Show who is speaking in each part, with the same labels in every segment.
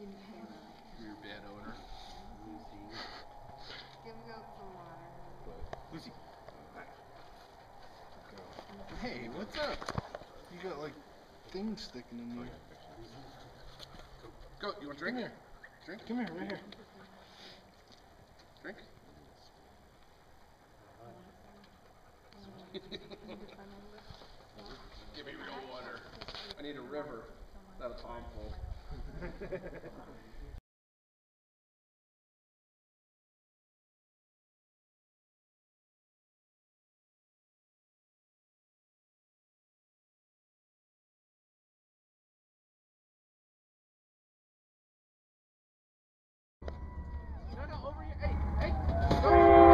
Speaker 1: Your bad owner.
Speaker 2: Give goat some water.
Speaker 1: Lucy. Hey, what's up? You got like things sticking in you. Go, you want a drink? Come here. Drink? Come here, right here. Drink? Give me real water. I need a river, not a palm pool. No, over here. Hey, hey. Go.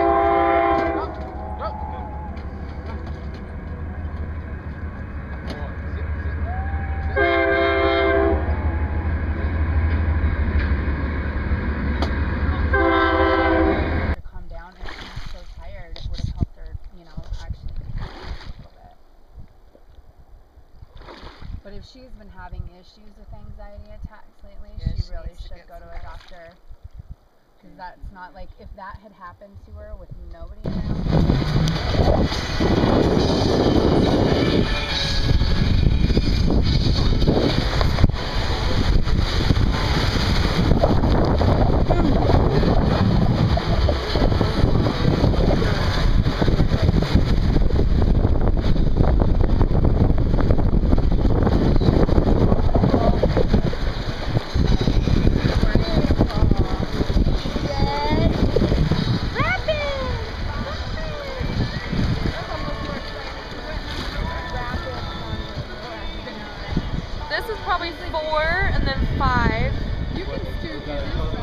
Speaker 3: But if she's been having issues with anxiety attacks lately,
Speaker 2: yeah,
Speaker 3: she really should go to a doctor. Because that's not like, if that had happened to her with nobody around.
Speaker 4: This is probably 4 and then 5.
Speaker 3: You can stew this.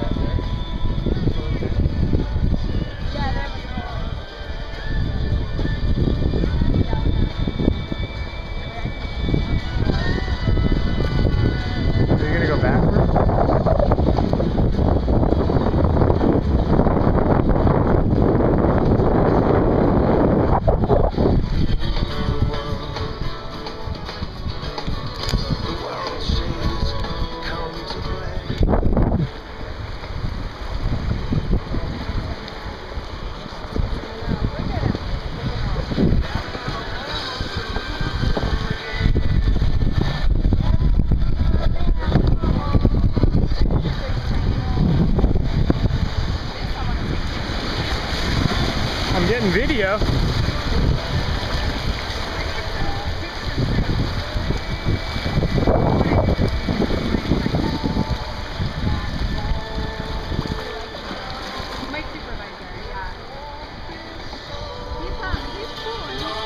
Speaker 5: Are you gonna go backwards? I'm getting video.
Speaker 3: My supervisor, yeah. He's cool.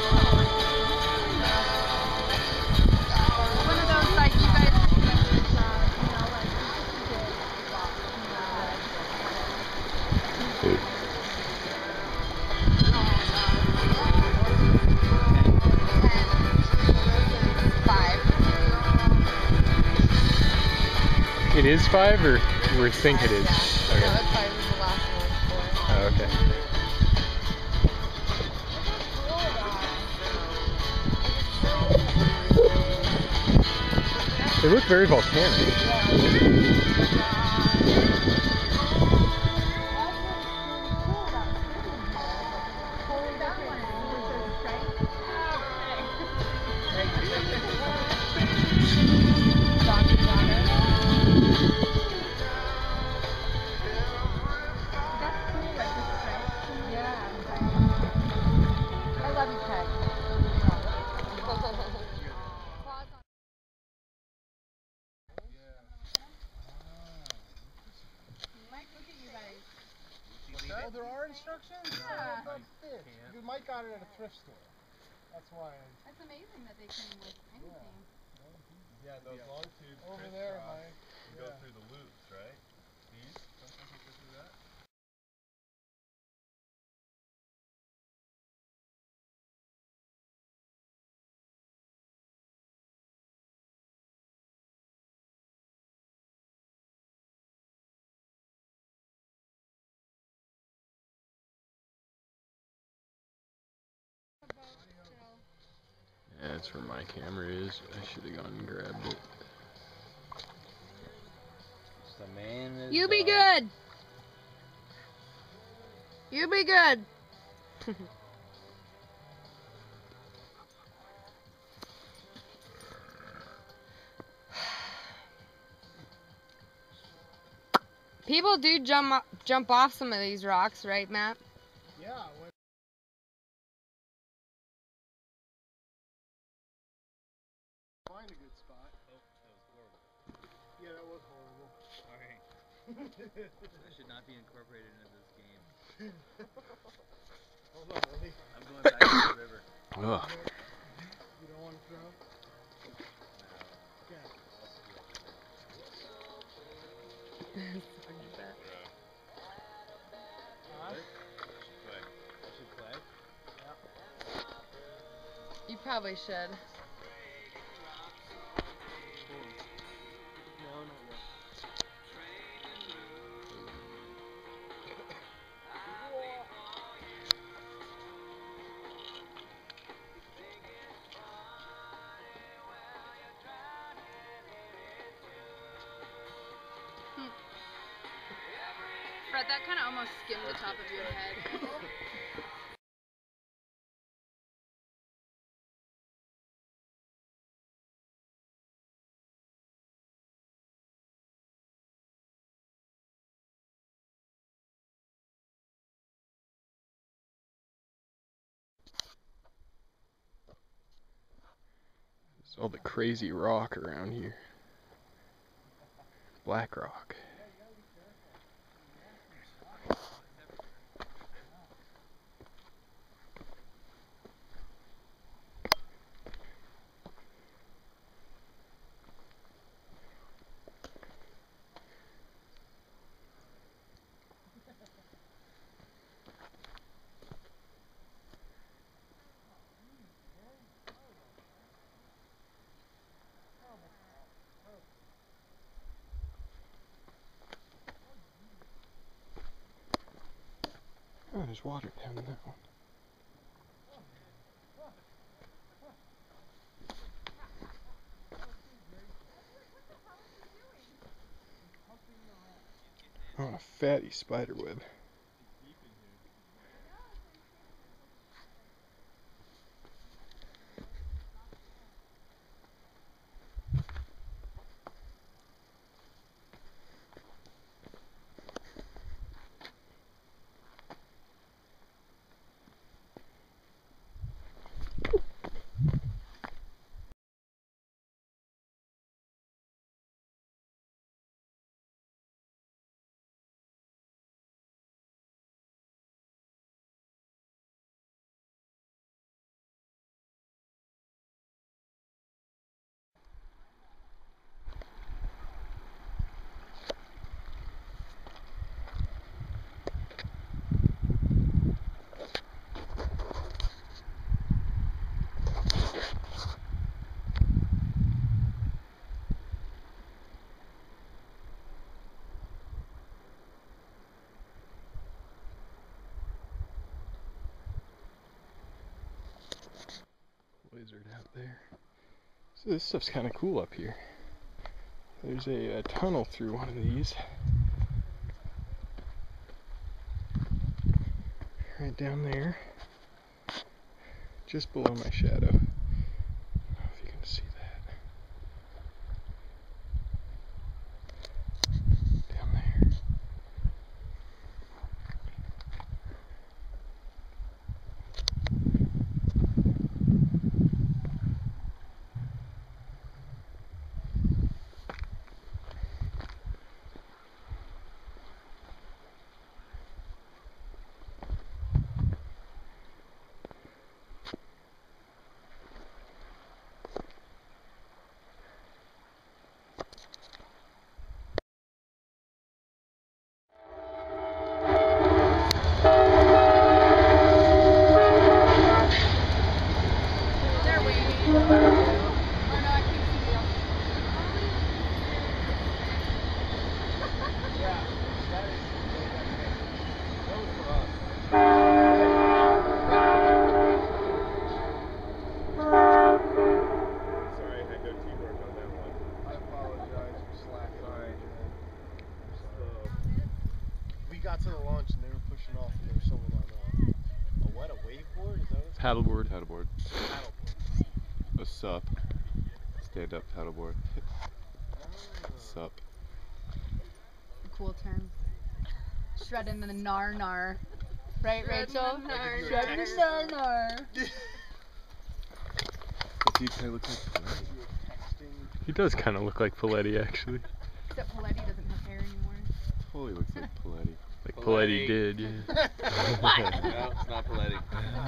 Speaker 3: One of those, like, you guys,
Speaker 5: It is 5, or we think it is? Okay.
Speaker 2: No, that's 5 is the last one.
Speaker 5: Oh, okay. They look very volcanic.
Speaker 3: I love you, Peg.
Speaker 1: Oh, there are instructions?
Speaker 3: Yeah.
Speaker 1: Because Mike got it at a thrift store. That's why.
Speaker 3: It's amazing that they came with anything.
Speaker 6: Yeah, those long tubes
Speaker 1: Over there, Mike.
Speaker 6: go through the loops, right? These? Sometimes you go through that?
Speaker 5: Yeah, that's where my camera is. I should have gone and grabbed it.
Speaker 6: The man is
Speaker 4: You be
Speaker 6: dog.
Speaker 4: good. You be good. People do jump off some of these rocks, right, Matt?
Speaker 1: Yeah. Find a good spot.
Speaker 6: Oh, that was horrible.
Speaker 1: Yeah, that was horrible.
Speaker 6: Alright. That should not be incorporated into this game.
Speaker 1: Hold on, Willie.
Speaker 6: I'm going back to the river.
Speaker 5: Ugh.
Speaker 1: You don't want to throw? Yeah.
Speaker 6: I should play.
Speaker 4: You probably should.
Speaker 1: No, not yet.
Speaker 3: Fred, that kind of almost skimmed the top of your head.
Speaker 5: There's all the crazy rock around here. Black rock. Oh, there's water down in that one. Oh, a fatty spider web. Lizard out there. So this stuff's kind of cool up here. There's a tunnel through one of these. Right down there. Just below my shadow. I don't know if you can see that. Down there.
Speaker 1: we got to the launch and they were pushing off and there was someone on a what? A waveboard? Is that what it's
Speaker 5: Paddleboard.
Speaker 7: Paddleboard.
Speaker 1: Paddleboard.
Speaker 7: A sup. Stand up paddleboard. Sup.
Speaker 3: Cool term. Shredding the nar. Right, Rachel? Shredding the nar.
Speaker 7: He kind of looks like Paletti.
Speaker 5: He does kind of look like Paletti, actually.
Speaker 3: Except Paletti doesn't have hair anymore.
Speaker 7: Totally looks like Paletti.
Speaker 5: Like Paletti did, yeah.
Speaker 6: No, it's not Paletti.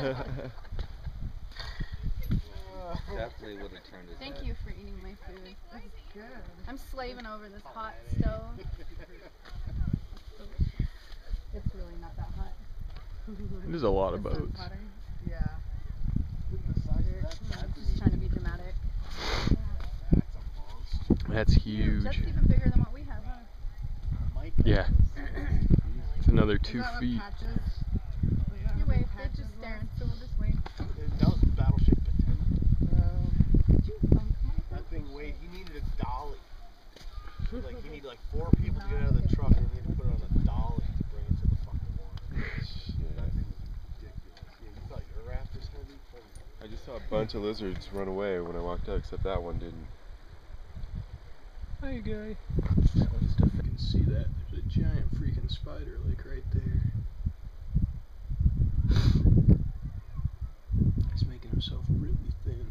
Speaker 6: Definitely would have turned his
Speaker 3: Thank
Speaker 6: head.
Speaker 3: you for eating my food.
Speaker 2: This is good.
Speaker 3: I'm slaving over this hot stove. It's really not that hot.
Speaker 5: There's a lot of
Speaker 3: The sun's
Speaker 5: boats.
Speaker 3: hotter.
Speaker 2: Yeah.
Speaker 3: I'm just trying to be dramatic.
Speaker 5: That's huge.
Speaker 3: That's even bigger than what we have, huh?
Speaker 5: Yeah. It's another
Speaker 2: Is
Speaker 5: 2
Speaker 2: that what
Speaker 5: feet.
Speaker 2: Patches? Was that
Speaker 3: You
Speaker 2: what
Speaker 3: wave, they're
Speaker 2: Patches
Speaker 3: just
Speaker 2: was?
Speaker 3: staring, so we'll just wait.
Speaker 1: That was Battleship Potemkin.
Speaker 3: Did you funk my
Speaker 1: That thing weighed, he needed a dolly. Like, he needed like 4 people to get out of the truck and he had to put it on a dolly to bring it to the fucking water. That thing was ridiculous. Yeah, you thought your raft was heavy?
Speaker 7: I just saw a bunch of lizards run away when I walked out, except that one didn't.
Speaker 5: Hi, guy. That one stuff, you can see that. There's a giant freaking spider, like right there. He's making himself really thin.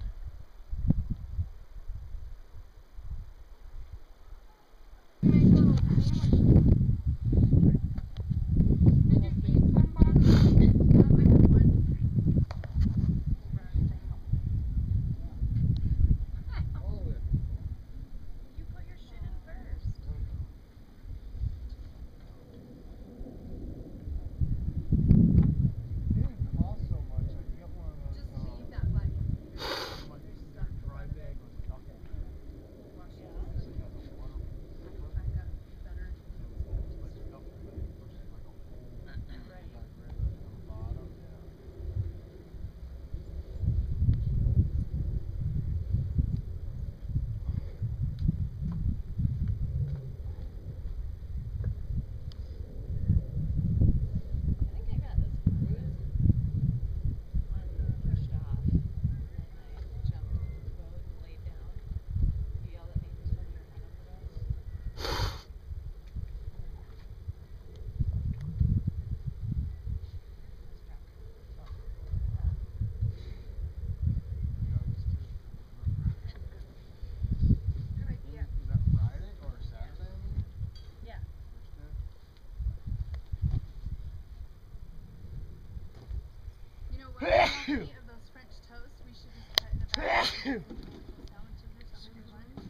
Speaker 3: Of those French toast, we should just cut in a bag. Sandwiches or something for lunch.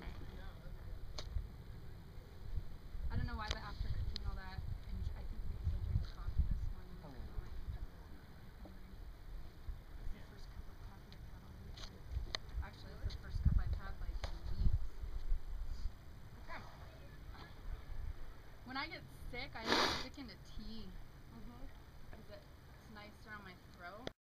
Speaker 3: I don't know why, but after drinking all that, and I think because I drank coffee this morning, I feel like I'm hungry. It's the first cup of coffee I've had all weekend. Actually, it's the first cup I've had like in weeks. When I get sick, I stick into tea. Because it's nicer on my throat.